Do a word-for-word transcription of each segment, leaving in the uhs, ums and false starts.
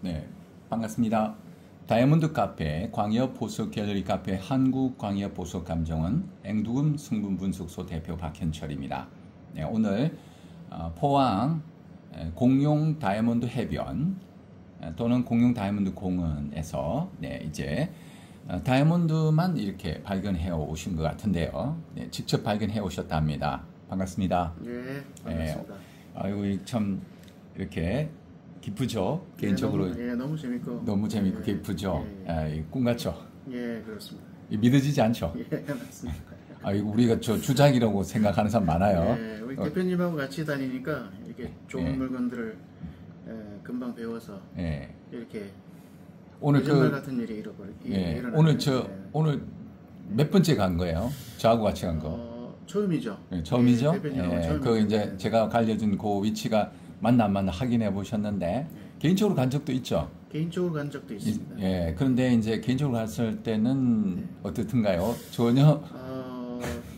네, 반갑습니다. 다이아몬드 카페, 광역 보석 갤러리 카페 한국 광역 보석 감정원 앵두금 성분 분석소 대표 박현철입니다. 네, 오늘 어, 포항 공룡 다이아몬드 해변 또는 공룡 다이아몬드 공원에서 네, 이제 어, 다이아몬드만 이렇게 발견해 오신 것 같은데요. 네, 직접 발견해 오셨답니다. 반갑습니다. 예, 반갑습니다. 네, 아유, 참 이렇게 기쁘죠? 개인적으로. 예, 너무, 예, 너무 재밌고. 너무 재밌고 예, 기쁘죠? 예, 예. 아, 꿈 같죠? 예, 그렇습니다. 믿어지지 않죠? 예, 맞습니다. 아, 우리가 저 주작이라고 생각하는 사람 많아요. 예, 우리 어, 대표님하고 같이 다니니까 이렇게 좋은 예. 물건들을 예, 금방 배워서 예. 이렇게 오늘 거짓말 그, 같은 일이 일어버리. 예. 일어나요. 오늘 저, 예. 오늘 몇 번째 간 거예요? 저하고 같이 간 거. 어, 처음이죠. 예, 처음이죠? 예, 대표님하고 예, 처음이죠. 그 이제 예. 제가 알려준 그 위치가 맞나 안 맞나 확인해 보셨는데, 개인적으로 간 적도 있죠? 개인적으로 간 적도 이- 있습니다. 예, 그런데 이제 개인적으로 갔을 때는 네. 어떻든가요? 전혀, 어,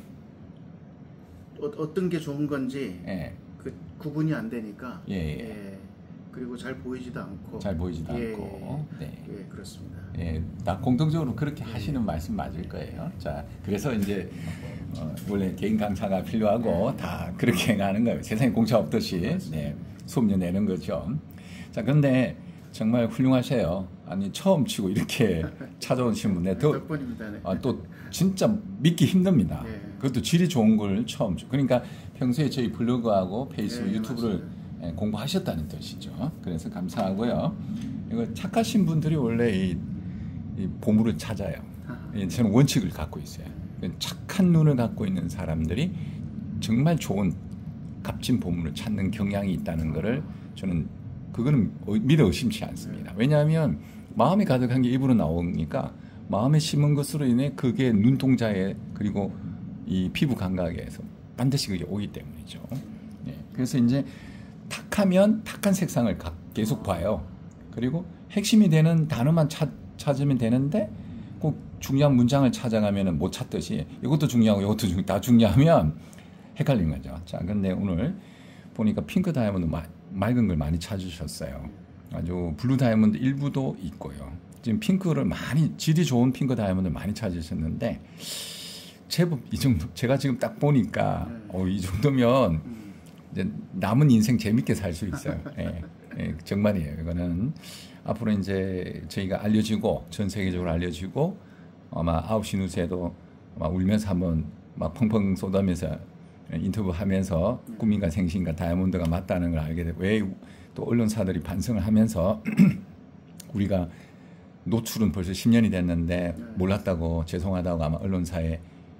어, 어떤 게 좋은 건지 예, 그 구분이 안 되니까. 예, 예. 그리고 잘 보이지도 않고. 잘 보이지도 예, 않고, 네. 예, 그렇습니다. 예, 다 공통적으로 그렇게 하시는 말씀 맞을 거예요. 자, 그래서 이제 어, 원래 개인 강사가 필요하고 다 그렇게 가는 거예요. 세상에 공짜 없듯이 네, 수업료 내는 거죠. 자, 그런데 정말 훌륭하세요. 아니 처음 치고 이렇게 찾아오신 분에 더 덕분입니다. 네. 아, 또 진짜 믿기 힘듭니다. 네. 그것도 질이 좋은 걸 처음 주. 그러니까 평소에 저희 블로그하고 페이스북, 네, 유튜브를 예, 공부하셨다는 뜻이죠. 그래서 감사하고요. 이거 착하신 분들이 원래 이, 이 보물을 찾아요. 예, 저는 원칙을 갖고 있어요. 착한 눈을 갖고 있는 사람들이 정말 좋은 값진 보물을 찾는 경향이 있다는 것을 저는 그거는 믿어 의심치 않습니다. 왜냐하면 마음이 가득한 게 입으로 나오니까 마음에 심은 것으로 인해 그게 눈동자에 그리고 이 피부 감각에서 반드시 그게 오기 때문이죠. 네. 그래서 이제 탁하면 탁한 색상을 계속 봐요. 그리고 핵심이 되는 단어만 찾, 찾으면 되는데 꼭 중요한 문장을 찾아가면 못 찾듯이 이것도 중요하고 이것도 중, 다 중요하면 헷갈리는 거죠. 자, 근데 오늘 보니까 핑크 다이아몬드 마, 맑은 걸 많이 찾으셨어요. 아주 블루 다이아몬드 일부도 있고요. 지금 핑크를 많이 질이 좋은 핑크 다이아몬드 많이 찾으셨는데 제법 이 정도 제가 지금 딱 보니까 어, 이 정도면 이제 남은 인생 재밌게 살 수 있어요. 예, 예, 정말이에요. 이거는 앞으로 이제 저희가 알려지고 전 세계적으로 알려지고 아마 아홉 시 뉴스에도 아마 울면서 한번 막 펑펑 쏟아면서 인터뷰하면서 꿈인가 생신인가 다이아몬드가 맞다는 걸 알게 되고 왜 또 언론사들이 반성을 하면서 우리가 노출은 벌써 십 년이 됐는데 몰랐다고 죄송하다고 아마 언론사에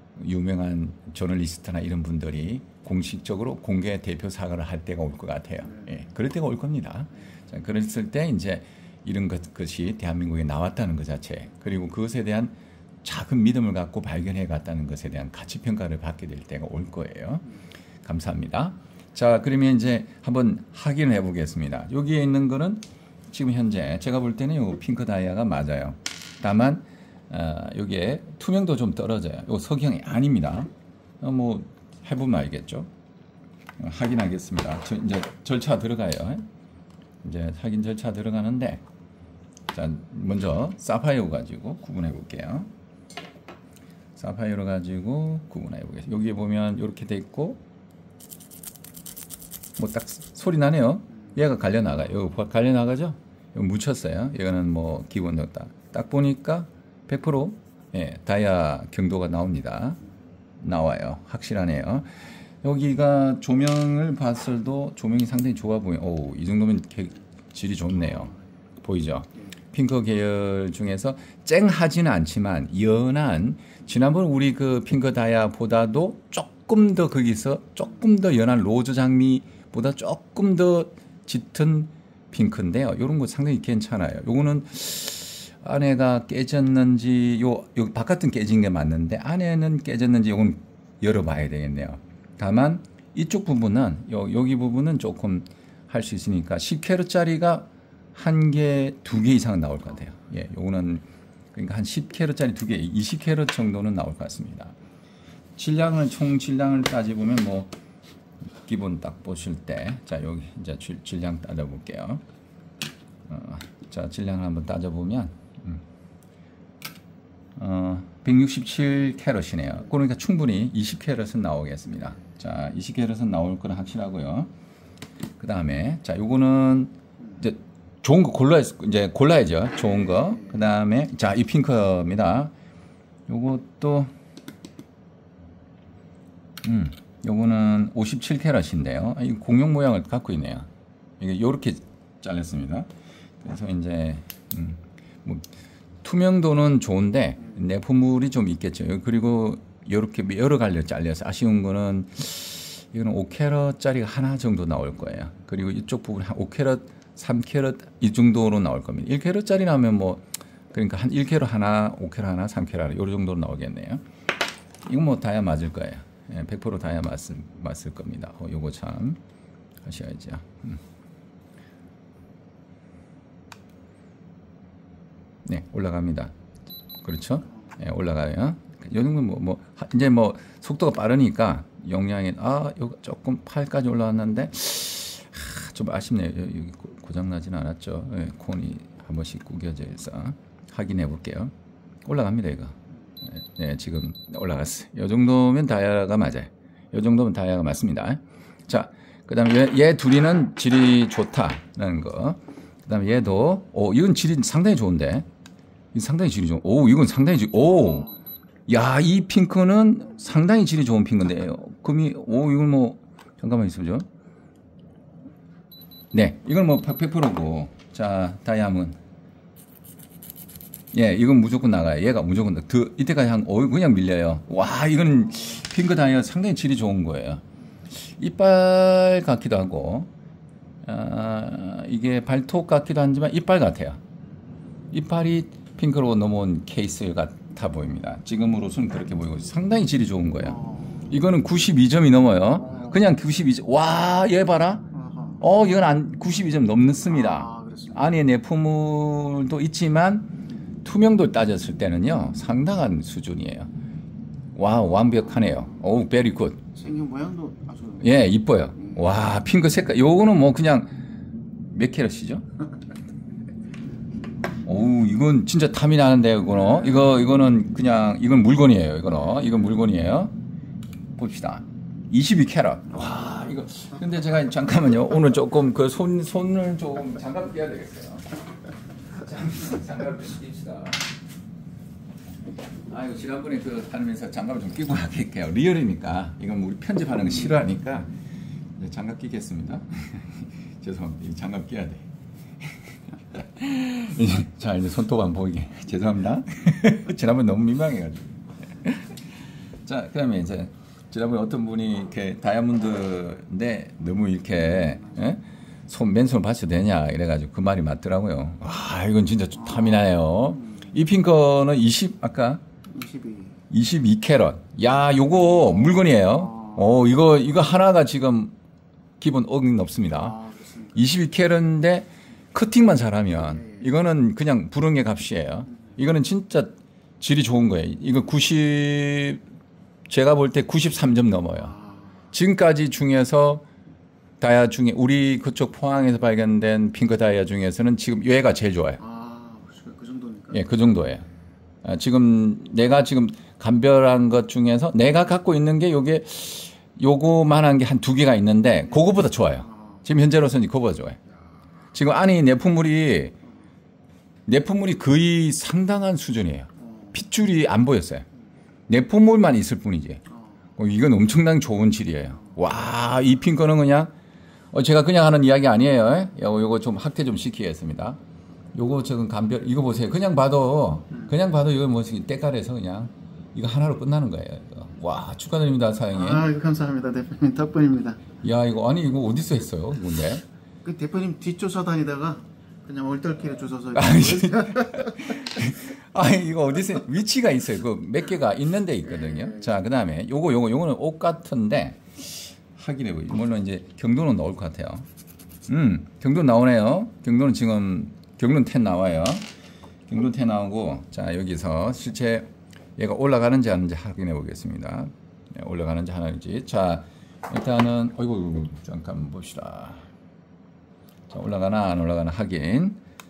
유명한 저널리스트나 이런 분들이 공식적으로 공개 대표 사과를 할 때가 올 것 같아요. 예, 그럴 때가 올 겁니다. 자, 그랬을 때 이제 이런 것, 것이 대한민국에 나왔다는 것 자체 그리고 그것에 대한 작은 믿음을 갖고 발견해 갔다는 것에 대한 가치 평가를 받게 될 때가 올 거예요. 감사합니다. 자, 그러면 이제 한번 확인을 해 보겠습니다. 여기에 있는 거는 지금 현재 제가 볼 때는 요 핑크 다이아가 맞아요. 다만 어, 여기에 투명도 좀 떨어져요. 요 석영이 아닙니다. 어, 뭐 해보면 알겠죠. 어, 확인하겠습니다. 저, 이제 절차 들어가요. 이제 확인 절차 들어가는데 자, 먼저 사파이어 가지고 구분해 볼게요. 사파이어로 가지고 구분해 보겠습니다. 여기에 보면 이렇게 돼 있고 뭐 딱 소리 나네요. 얘가 갈려 나가요. 여기 갈려 나가죠? 여기 묻혔어요. 이거는 뭐 기본적으로 딱, 딱 보니까 백 퍼센트 예, 다이아 경도가 나옵니다. 나와요. 확실하네요. 여기가 조명을 봤을도 조명이 상당히 좋아 보여요. 오, 이 정도면 개, 질이 좋네요. 보이죠? 핑크 계열 중에서 쨍하지는 않지만 연한 지난번 우리 그 핑크 다이아보다도 조금 더 거기서 조금 더 연한 로즈 장미보다 조금 더 짙은 핑크인데요. 이런 거 상당히 괜찮아요. 요거는 안에가 깨졌는지 요, 요 바깥은 깨진 게 맞는데 안에는 깨졌는지 요건 열어봐야 되겠네요. 다만 이쪽 부분은 요, 여기 부분은 조금 할 수 있으니까 십 캐럿짜리가 한 개, 두 개 이상 나올 것 같아요. 예, 요거는 그러니까 한 십 캐럿짜리 두 개, 이십 캐럿 정도는 나올 것 같습니다. 질량을 총 질량을 따져보면 뭐 기본 딱 보실 때, 자 여기 이제 질, 질량 따져볼게요. 어, 자 질량을 한번 따져보면 음. 어, 백육십칠 캐럿이네요. 그러니까 충분히 이십 캐럿은 나오겠습니다. 자 이십 캐럿은 나올 거는 확실하고요. 그 다음에 자 요거는 이제 좋은 거 골라 이제 골라야죠. 좋은 거. 그 다음에 자 이 핑크입니다. 요것도 음 요거는 오십칠 캐럿인데요. 이 공룡 모양을 갖고 있네요. 이게 요렇게 잘렸습니다. 그래서 이제 음, 뭐 투명도는 좋은데 내포물이 좀 있겠죠. 그리고 요렇게 여러 갈래 잘려서 아쉬운 거는 이거는 오 캐럿짜리가 하나 정도 나올 거예요. 그리고 이쪽 부분 한 오 캐럿, 삼 캐럿 이 정도로 나올 겁니다. 일 캐럿짜리 나오면 뭐 그러니까 한 일 캐럿 하나, 오 캐럿 하나, 삼 캐럿 하나 이 정도로 나오겠네요. 이건 뭐 다야 맞을 거예요. 예, 백 퍼센트 다야 맞을, 맞을 겁니다. 어, 요거 참 하셔야죠. 음. 네, 올라갑니다. 그렇죠? 네, 올라가요. 요 정도 뭐, 뭐 이제 뭐 속도가 빠르니까 용량이 아, 요 조금 팔까지 올라왔는데 하, 좀 아쉽네요. 여기 고장 나진 않았죠. 네, 콘이 한 번씩 구겨져 있어. 확인해 볼게요. 올라갑니다, 이거. 네, 네, 지금 올라갔어요. 요 정도면 다이아가 맞아요. 요 정도면 다이아가 맞습니다. 자, 그다음에 얘, 얘 둘이는 질이 좋다라는 거. 그다음에 얘도 오, 이건 질이 상당히 좋은데. 이 상당히 질이 좋은. 오, 이건 상당히 질. 오. 야, 이 핑크는 상당히 질이 좋은 핑크인데. 금이 오, 이건 뭐 잠깐만 있어보죠. 네, 이건 뭐 백 퍼센트고. 자, 다이아몬드. 예, 이건 무조건 나가요. 얘가 무조건 나. 더 이때까지 한 오, 그냥 밀려요. 와, 이건 핑크 다이아 상당히 질이 좋은 거예요. 이빨 같기도 하고. 아, 이게 발톱 같기도 하지만 이빨 같아요. 이빨이 핑크로 넘어온 케이스 같아 보입니다. 지금으로서는 그렇게 보이고 상당히 질이 좋은 거예요. 이거는 구십이 점이 넘어요. 그냥 구십이 점. 와, 얘 봐라. 어, 이건 안 구십이 점 넘습니다. 안에 내포물도 있지만 투명도를 따졌을 때는요 상당한 수준이에요. 와, 완벽하네요. 오, 베리 굿. 생긴 모양도 아주 예, 이뻐요. 와, 핑크 색깔. 요거는 뭐 그냥 몇 캐럿이죠? 오, 이건 진짜 탐이 나는데 이거는 이거 이거는 그냥 이건 물건이에요. 이거는 이건 물건이에요. 봅시다. 이십이 캐럿. 와, 이거 근데 제가 잠깐만요. 오늘 조금 그 손 손을 좀 장갑 끼야 되겠어요. 장갑을 끼시다. 아, 이거 지난번에 그 다니면서 장갑을 좀 끼고 할게요. 리얼이니까 이건 우리 편집하는 거 싫어하니까 이제 장갑 끼겠습니다. 죄송합니다. 이 장갑 끼야 돼. 자, 이제 손톱 안 보이게. 죄송합니다. 지난번 너무 민망해가지고. 자, 그러면 이제 지난번에 어떤 분이 이렇게 다이아몬드인데 너무 이렇게 예? 손 맨손 받쳐도 되냐 이래가지고 그 말이 맞더라고요. 와, 이건 진짜 탐이 나요. 이 핑크는 이십 아까 이십이. 이십이 캐럿. 야, 요거 물건이에요. 어, 이거 이거 하나가 지금 기본 어긴 없습니다. 아, 이십이 캐럿인데 커팅만 잘하면 이거는 그냥 불응의 값이에요. 이거는 진짜 질이 좋은 거예요. 이거 구십 제가 볼 때 구십삼 점 넘어요. 지금까지 중에서 다이아 중에 우리 그쪽 포항에서 발견된 핑크 다이아 중에서는 지금 얘가 제일 좋아요. 아, 그 정도니까. 예, 그 정도예요. 아, 지금 내가 지금 감별한 것 중에서 내가 갖고 있는 게 요게 요거만한 게 한 두 개가 있는데 그거보다 좋아요. 지금 현재로서는 그거보다 좋아요. 지금 안에 내품물이 내품물이 거의 상당한 수준이에요. 핏줄이 안 보였어요. 내품물만 있을 뿐이지. 어, 이건 엄청나게 좋은 질이에요. 와, 이 핑크는 그냥 어, 제가 그냥 하는 이야기 아니에요. 요거, 요거 좀 확대 좀 시키겠습니다. 요거 지금 감별 이거 보세요. 그냥 봐도 그냥 봐도 이거 뭐 때깔에서 그냥 이거 하나로 끝나는 거예요. 이거. 와, 축하드립니다, 사장님. 아, 감사합니다, 대표님. 덕분입니다. 야, 이거 아니 이거 어디서 했어요, 근데? 그 대표님 뒤쫓아 다니다가 그냥 얼떨결에 주워서. 아, 이거 어디서 위치가 있어요. 그 몇 개가 있는 데 있거든요. 자, 그다음에 요거 요거 요거는 옷 같은데 확인해 보이. 물론 이제 경도는 나올 것 같아요. 음, 경도 나오네요. 경도는 지금 경도는 텐 나와요. 경도 텐 나오고 자, 여기서 실제 얘가 올라가는지 안 하는지 확인해 보겠습니다. 네, 올라가는지 안 하는지. 자, 일단은 어이구 잠깐 봅시다. 자, 올라가나 안 올라가나 확인.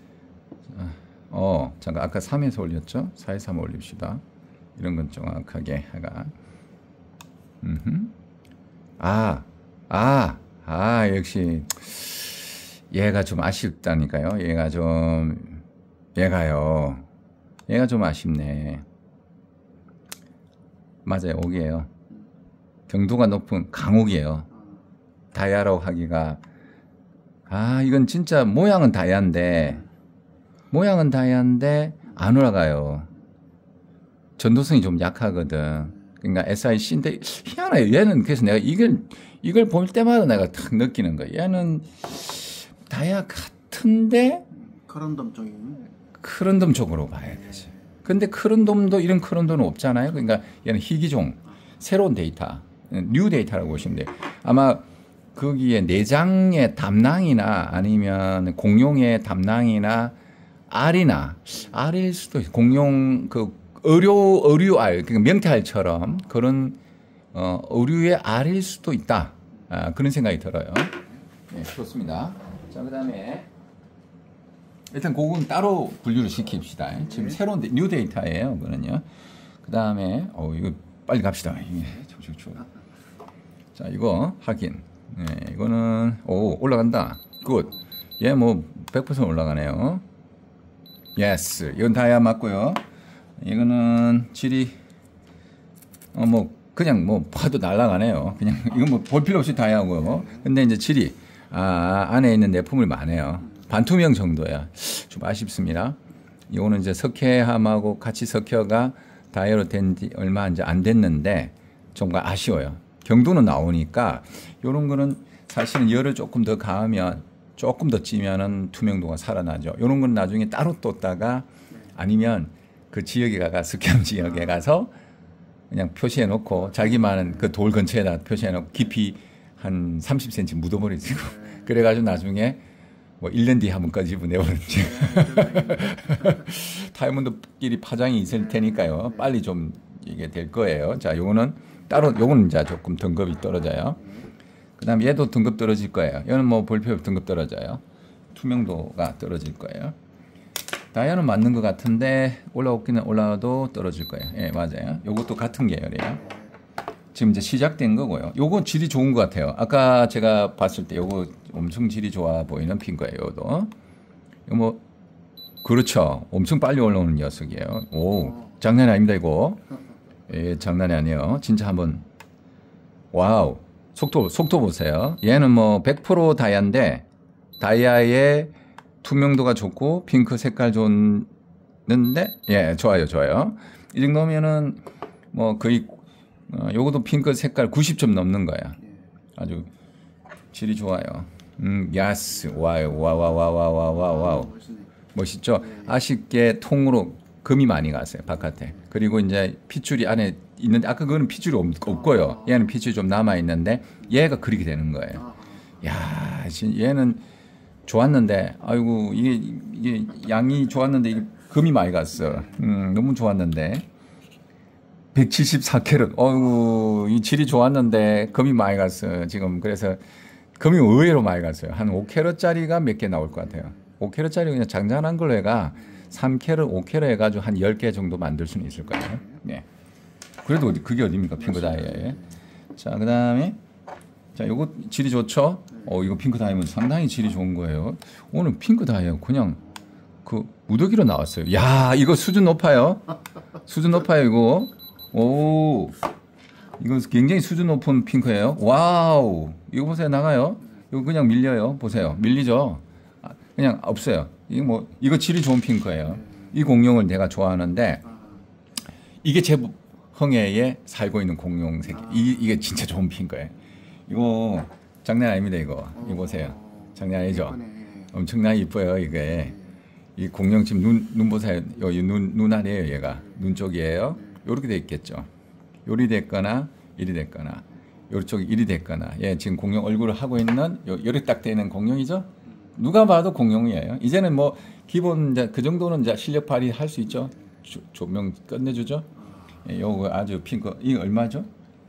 어, 잠깐 아까 삼에서 올렸죠? 사에서 한번 올립시다. 이런 건 정확하게 해가. 음흠. 아, 아, 아, 역시 얘가 좀 아쉽다니까요. 얘가 좀, 얘가요. 얘가 좀 아쉽네. 맞아요, 옥이에요. 경도가 높은 강옥이에요. 다이아라고 하기가, 아, 이건 진짜 모양은 다이아인데, 모양은 다이아인데 안 올라가요. 전도성이 좀 약하거든. 그러니까 에스아이씨인데 희한해요. 얘는 그래서 내가 이걸 이걸 볼 때마다 내가 탁 느끼는 거야. 얘는 다이아 같은데 크런덤적인 크런덤 쪽으로 봐야 되지. 근데 크런덤도 이런 크런덤은 없잖아요. 그러니까 얘는 희귀종, 새로운 데이터, 뉴 데이터라고 보시면 돼요. 아마 거기에 내장의 담낭이나 아니면 공룡의 담낭이나 알이나 알일 수도 있고 공룡 그 의료 의류알 그러니까 명태알처럼 그런 어, 의류의 알일 수도 있다. 아, 그런 생각이 들어요. 네, 좋습니다. 자, 그다음에 일단 그건 따로 분류를 시킵시다. 지금 새로운 데, 뉴 데이터예요. 그거는요. 그다음에 어 이거 빨리 갑시다. 이게 자, 이거 확인. 네, 이거는 오 올라간다. 굿. 얘 뭐 백 퍼센트 올라가네요. 예스. 이건 다이아 맞고요. 이거는 질이 어 뭐 그냥 뭐 봐도 날아가네요. 그냥 이건 뭐 볼 필요 없이 다이아고. 근데 이제 질이 아 안에 있는 내품을 많아요. 반투명 정도야. 좀 아쉽습니다. 이거는 이제 석회암하고 같이 석회가 다이아로 된 지 얼마 이제 안 됐는데 정말 아쉬워요. 경도는 나오니까 이런 거는 사실은 열을 조금 더 가하면 조금 더 찌면은 투명도가 살아나죠. 이런 건 나중에 따로 뒀다가 아니면 그 지역에 가가 석회암 지역에 가서 그냥 표시해 놓고 자기만은 그 돌 근처에다 표시해 놓고 깊이 한 삼십 센티미터 묻어버리고 그래가지고 나중에 뭐 일 년 뒤에 한번 꺼집어 내버리지. 타이머드끼리 파장이 있을 테니까요. 빨리 좀 이게 될 거예요. 자, 요거는 따로 요거는 이제 조금 등급이 떨어져요. 그다음 얘도 등급 떨어질 거예요. 얘는 뭐 볼표 등급 떨어져요. 투명도가 떨어질 거예요. 다이아는 맞는 것 같은데 올라오기는 올라와도 떨어질 거예요. 예, 맞아요. 요것도 같은 계열이에요. 지금 이제 시작된 거고요. 요거 질이 좋은 것 같아요. 아까 제가 봤을 때 요거 엄청 질이 좋아 보이는 핀 거예요. 요도. 요 뭐 그렇죠. 엄청 빨리 올라오는 녀석이에요. 오, 장난이 아닙니다 이거. 예, 장난이 아니에요. 진짜 한번 와우. 속도 속도 보세요. 얘는 뭐 백 퍼센트 다이아인데 다이아의 투명도가 좋고 핑크 색깔 좋는데 예, 좋아요. 좋아요. 이 정도면은 뭐 거의 어, 요것도 핑크 색깔 구십 점 넘는 거야. 아주 질이 좋아요. 음, 야스. 와요. 와와와와와와와. 멋있죠? 아쉽게 통으로 금이 많이 갔어요. 바깥에. 그리고 이제 핏줄이 안에 있는데 아까 그거는 핏줄이 없, 없고요. 얘는 핏줄이 좀 남아 있는데 얘가 그렇게 되는 거예요. 야, 얘는 좋았는데 아이고 이게 이게 양이 좋았는데 이게 금이 많이 갔어. 음, 너무 좋았는데. 백칠십사 캐럿. 어이구, 이 질이 좋았는데 금이 많이 갔어요. 지금 그래서 금이 의외로 많이 갔어요. 한 오 캐럿짜리가 몇 개 나올 것 같아요. 오 캐럿짜리 그냥 장난한 걸로 해가 삼 캐럿, 오 캐럿 해가지고 한 열 개 정도 만들 수는 있을 거예요. 네. 그래도 어디, 그게 어딥니까? 핑크 다이아에. 자, 그 다음에 자, 요거 질이 좋죠? 어, 이거 핑크 다이아몬드 상당히 질이 좋은 거예요. 오늘 핑크 다이아 그냥 그 무더기로 나왔어요. 야, 이거 수준 높아요. 수준 높아요, 이거. 오, 이거 굉장히 수준 높은 핑크예요. 와우, 이거 보세요, 나가요. 이거 그냥 밀려요. 보세요, 밀리죠. 아, 그냥 없어요. 이거 뭐 이거 질이 좋은 핑크예요. 이 공룡을 내가 좋아하는데 이게 제 흥해에 살고 있는 공룡 새끼. 이 이게 진짜 좋은 핑크예요. 이거 장난 아닙니다. 이거 이거 보세요. 장난 아니죠. 엄청나게 이뻐요. 이게 이 공룡 지금 눈 눈 보세요. 여기 눈 눈 아래에요. 얘가 눈 쪽이에요. 요렇게 돼 있겠죠. 요리 됐거나 이리 됐거나 요쪽이 이리 됐거나 예, 지금 공룡 얼굴을 하고 있는 요, 요리 딱 되는 공룡이죠. 누가 봐도 공룡이에요. 이제는 뭐 기본 이제 그 정도는 이제 실력 발휘할 수 있죠. 조, 조명 끝내주죠. 예, 요거 아주 핑크 이거 얼마죠?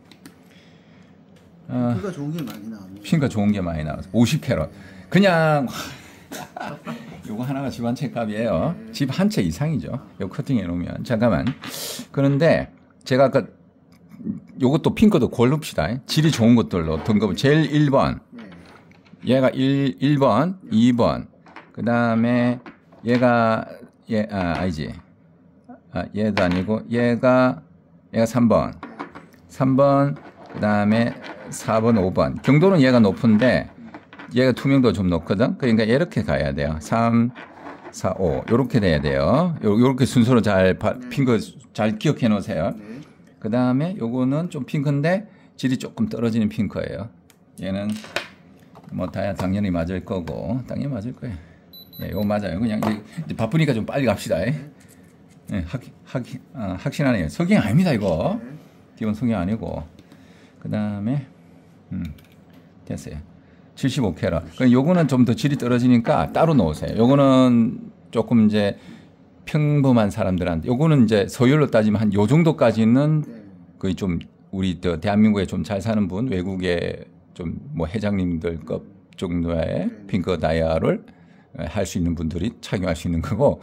핑크가 아, 좋은 게 많이 나옵니다. 핑크가 좋은 게 많이 나와서 오십 캐럿. 그냥 요거 하나가 집 한 채 값이에요. 네. 집 한 채 이상이죠. 요 커팅해 놓으면. 잠깐만. 그런데 제가 아까 요것도 핑크도 고릅시다. 질이 좋은 것들로 등급을 제일 일 번. 얘가 일, 일 번, 이 번. 그 다음에 얘가 얘 아, 아니지. 아, 얘도 아니고 얘가 얘가 삼 번. 삼 번. 그 다음에 사 번, 오 번. 경도는 얘가 높은데 얘가 투명도 좀 높거든. 그러니까 이렇게 가야 돼요. 삼, 사, 오. 요렇게 돼야 돼요. 요, 요렇게 순서로 잘 핑크 잘 기억해 놓으세요. 그 다음에 요거는 좀 핑크인데 질이 조금 떨어지는 핑크예요. 얘는 뭐 다야 당연히 맞을 거고 당연히 맞을 거예요. 예, 이거 맞아요. 그냥 이제 바쁘니까 좀 빨리 갑시다. 예, 학, 학, 아, 확신하네요. 석영 아닙니다 이거. 기본 석영 아니고. 그 다음에 음, 됐어요. 칠십오 캐럿. 그러니까 요거는 좀 더 질이 떨어지니까 따로 놓으세요. 요거는 조금 이제 평범한 사람들한테 요거는 이제 서열로 따지면 한 요 정도까지는 거의 좀 우리 더 대한민국에 좀 잘 사는 분 외국에 좀 뭐 회장님들급 정도의 핑크 다이아를 할 수 있는 분들이 착용할 수 있는 거고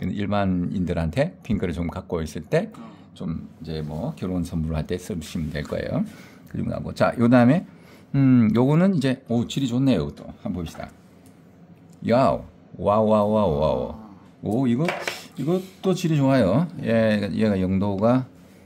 일반인들한테 핑크를 좀 갖고 있을 때 좀 이제 뭐 결혼 선물을 할 때 쓰시면 될 거예요. 그리고 하고 자, 요 다음에 음, 요거는 이제 오 질이 좋네요. 이것도 한번 봅시다. 야우, 와우, 와우, 와우, 와우. 오 이거 이것도 질이 좋아요. 얘 얘가 영도가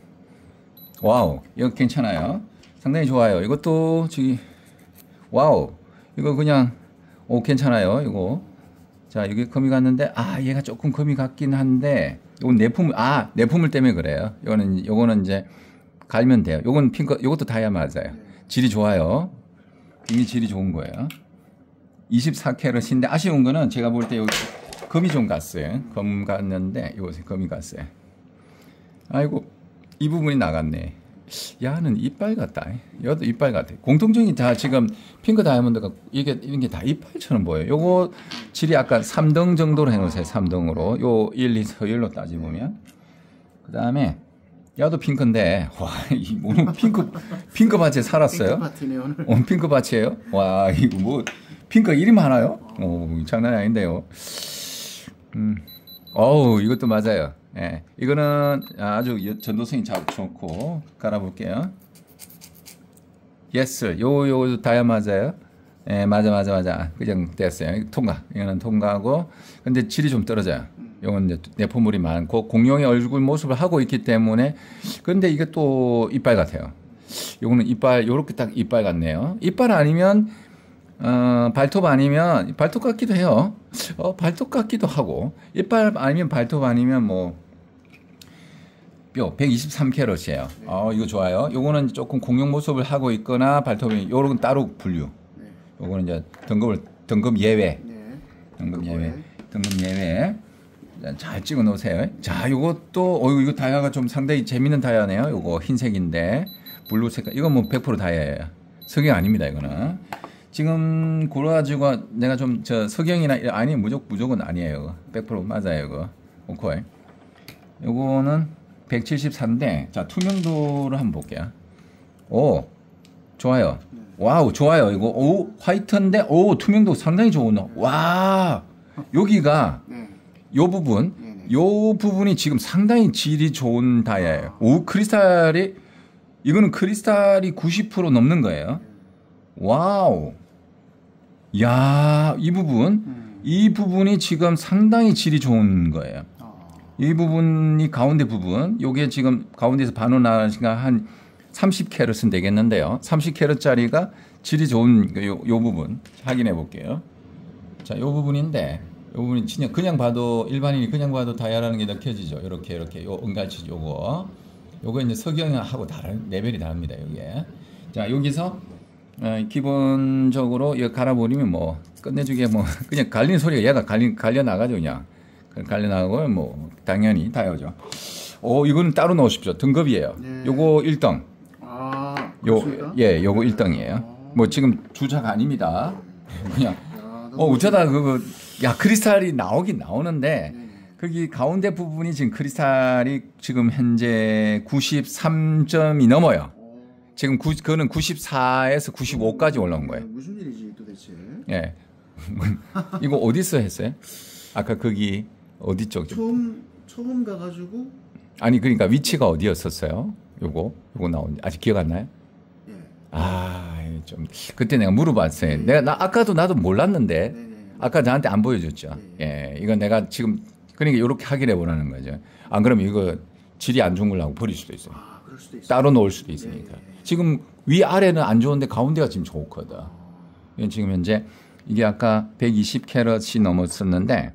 와우, 이거 괜찮아요. 상당히 좋아요. 이것도 지금 와우, 이거 그냥 오 괜찮아요. 이거 자 여기 금이 갔는데 아 얘가 조금 금이 갔긴 한데 이건 내품 아 내품을 때문에 그래요. 이거는 이거는 이제 갈면 돼요. 이건 핑크, 이것도 다이아 맞아요. 질이 좋아요. 이미 질이 좋은 거예요. 이십사 캐럿인데 아쉬운 거는 제가 볼 때 여기 금이 좀 갔어요. 금 갔는데 이곳에 금이 갔어요. 아이고 이 부분이 나갔네. 야는 이빨 같다. 얘도 이빨 같아. 공통적인 다 지금 핑크 다이아몬드가 이게 이런 게 다 이빨처럼 보여요. 요거 질이 아까 삼 등 정도로 해놓으세요. 삼 등으로. 요 일, 이 서열로 따지보면. 그 다음에 야도 핑크인데 와, 이 오늘 핑크 핑크 밭에 살았어요. 핑크 밭이네 오늘. 오늘 핑크 밭이에요. 와, 이거 뭐 핑크 이름 하나요? 오, 장난이 아닌데요. 음, 어우 이것도 맞아요. 예, 이거는 아주 전도성이 좋고 깔아볼게요. 예스, 요, 요 다이아 맞아요. 예, 맞아, 맞아, 맞아. 그냥 됐어요. 통과. 이거는 통과하고, 근데 질이 좀 떨어져요. 이건 이제 내포물이 많고 공룡의 얼굴 모습을 하고 있기 때문에, 근데 이게 또 이빨 같아요. 요거는 이빨, 요렇게 딱 이빨 같네요. 이빨 아니면 어, 발톱 아니면 발톱 같기도 해요. 어, 발톱 같기도 하고 이빨 아니면 발톱 아니면 뭐. 뼈 백이십삼 캐럿이에요. 네. 어, 이거 좋아요. 요거는 조금 공룡 모습을 하고 있거나 발톱이 요런 따로 분류. 네. 요거는 이제 등급을 등급 예외. 네. 등급 예외. 네. 등급 예외. 잘 찍어 놓으세요. 자, 요것도 어 이거 다이아가 좀 상당히 재밌는 다이아네요. 요거 흰색인데 블루 색깔. 이건 뭐 백 퍼센트 다이아예요. 석영 아닙니다, 이거는. 지금 고려 가지고 내가 좀 저 석영이나 아니 무조건 무조건 아니에요. 백 퍼센트 맞아요, 이거. 오케이. 요거는 백칠십사인데 자 투명도를 한번 볼게요. 오 좋아요. 와우 좋아요. 이거 오 화이트인데 오 투명도 상당히 좋은. 와 여기가 요 부분 요 부분이 지금 상당히 질이 좋은 다이아예요. 오 크리스탈이 이거는 크리스탈이 구십 퍼센트 넘는 거예요. 와우. 야 이 부분 이 부분이 지금 상당히 질이 좋은 거예요. 이 부분이 가운데 부분, 요게 지금 가운데에서 반으로 나가니까 한 삼십 캐럿은 되겠는데요. 삼십 캐럿짜리가 질이 좋은 요, 요 부분 확인해 볼게요. 자, 요 부분인데, 요 부분이 그냥, 그냥 봐도 일반인이 그냥 봐도 다이아라는 게 느껴지죠. 이렇게 이렇게 요 은갈치 요거, 요거 이제 석영하고 다른 레벨이 다릅니다. 요게. 자, 여기서 어, 기본적으로 이거 갈아버리면 뭐 끝내주게 뭐 그냥 갈리는 소리가 얘가 갈리 갈려 나가죠 그냥. 갈려 나가고 뭐 당연히 다이아죠. 오 이거는 따로 넣으십시오. 등급이에요. 네. 요거 일 등. 아, 요 예, 요거 일 등이에요. 아. 뭐 지금 주작 아닙니다. 그냥 야, 어 어쩌다 그거 야 크리스탈이 나오긴 나오는데 네. 거기 가운데 부분이 지금 크리스탈이 지금 현재 구십삼 점이 넘어요. 오. 지금 구, 그거는 구십사에서 구십오까지 올라온 거예요. 무슨 일이지 도대체? 예. 이거 어디서 했어요? 아까 거기 어디 쪽? 처음 처음 가가지고 아니 그러니까 위치가 어디였었어요? 요거 요거 나온 아직 기억 안 나요? 예. 아, 좀 그때 내가 물어봤어요. 네. 내가 나 아까도 나도 몰랐는데 네, 네. 아까 나한테 안 보여줬죠. 네. 예, 이건 내가 지금 그러니까 이렇게 확인해 보라는 거죠. 안 그러면 이거 질이 안 좋은 걸로 버릴 수도 있어요. 아, 그럴 수도 있어요. 따로 놓을 수도 있으니까. 네. 지금 위 아래는 안 좋은데 가운데가 지금 좋거든. 아. 지금 현재 이게 아까 백이십 캐럿이 넘었었는데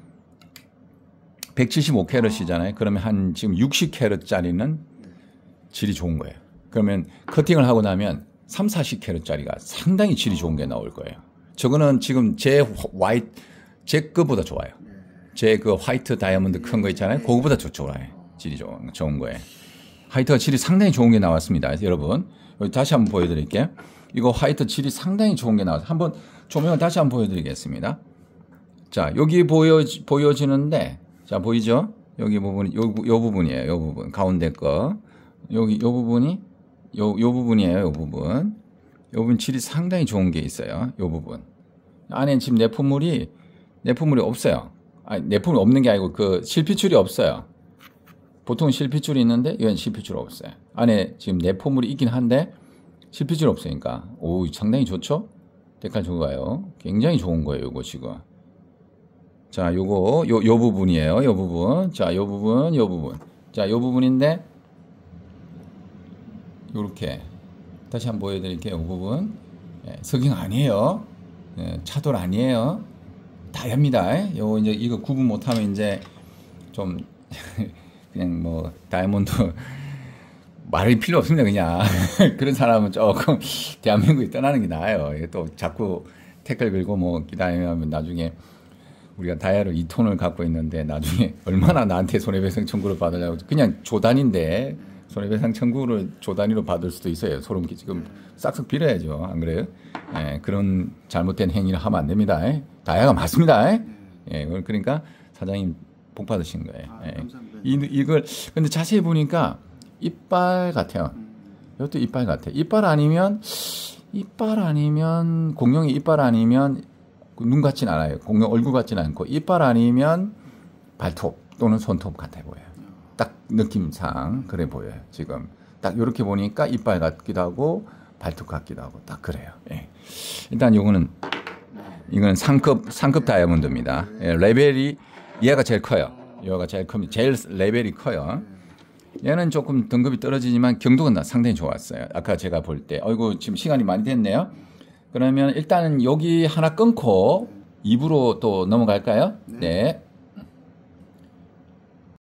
백칠십오 캐럿이잖아요. 그러면 한 지금 육십 캐럿짜리는 질이 좋은 거예요. 그러면 커팅을 하고 나면 삼, 사십 캐럿짜리가 상당히 질이 좋은 게 나올 거예요. 저거는 지금 제 화이트, 제 거보다 좋아요. 제 그 화이트 다이아몬드 큰 거 있잖아요. 그거보다 더 좋아요. 질이 좋은, 좋은 거예요. 화이트가 질이 상당히 좋은 게 나왔습니다. 여러분. 여기 다시 한번 보여드릴게요. 이거 화이트 질이 상당히 좋은 게 나왔어요. 한번 조명을 다시 한번 보여드리겠습니다. 자, 여기 보여, 보여지는데, 자, 보이죠? 여기 부분이, 요, 요 부분이에요. 요 부분. 가운데 거. 여기, 요 부분이, 요, 요 부분이에요. 요 부분. 요 부분 질이 상당히 좋은 게 있어요. 요 부분. 안에 지금 내포물이, 내포물이 없어요. 아니, 내포물이 없는 게 아니고 그 실핏줄이 없어요. 보통 실핏줄이 있는데, 이건 실핏줄 없어요. 안에 지금 내포물이 있긴 한데, 실핏줄 없으니까. 오, 상당히 좋죠? 데칼 좋아요. 굉장히 좋은 거예요. 요거 지금. 자, 요거, 요, 요 부분이에요. 요 부분. 자, 요 부분, 요 부분. 자, 요 부분인데, 요렇게. 다시 한번 보여드릴게요. 요 부분. 예, 석영 아니에요. 예, 차돌 아니에요. 다이아입니다. 요거 이제 이거 구분 못하면 이제 좀, 그냥 뭐, 다이아몬드, 말이 필요 없습니다, 그냥. 그런 사람은 조금 대한민국에 떠나는 게 나아요. 이게 또 자꾸 태클 걸고 뭐 기다리면 나중에 우리가 다이아를 이 톤을 갖고 있는데 나중에 얼마나 나한테 손해배상 청구를 받으려고. 그냥 조단인데 손해배상 청구를 조단위로 받을 수도 있어요. 소름 끼 지금 싹싹 빌어야죠. 안 그래요? 예, 그런 잘못된 행위를 하면 안 됩니다. 예. 다이아가 맞습니다. 예, 그러니까 사장님 복 받으신 거예요. 아, 예. 이, 이걸 근데 자세히 보니까 이빨 같아요. 이것도 이빨 같아. 이빨 아니면 이빨 아니면 공룡이 이빨 아니면 눈 같진 않아요. 공룡 얼굴 같진 않고 이빨 아니면 발톱 또는 손톱 같아 보여요. 딱 느낌상 그래 보여요. 지금 딱 이렇게 보니까 이빨 같기도 하고 발톱 같기도 하고 딱 그래요. 예. 일단 요거는 이건 상급 상급 다이아몬드입니다. 예, 레벨이 얘가 제일 커요. 얘가 제일 큽니다. 제일 레벨이 커요. 얘는 조금 등급이 떨어지지만 경도가 상당히 좋았어요. 아까 제가 볼 때. 어이구, 지금 시간이 많이 됐네요. 그러면 일단은 여기 하나 끊고 이 부로 또 넘어갈까요? 네. 네.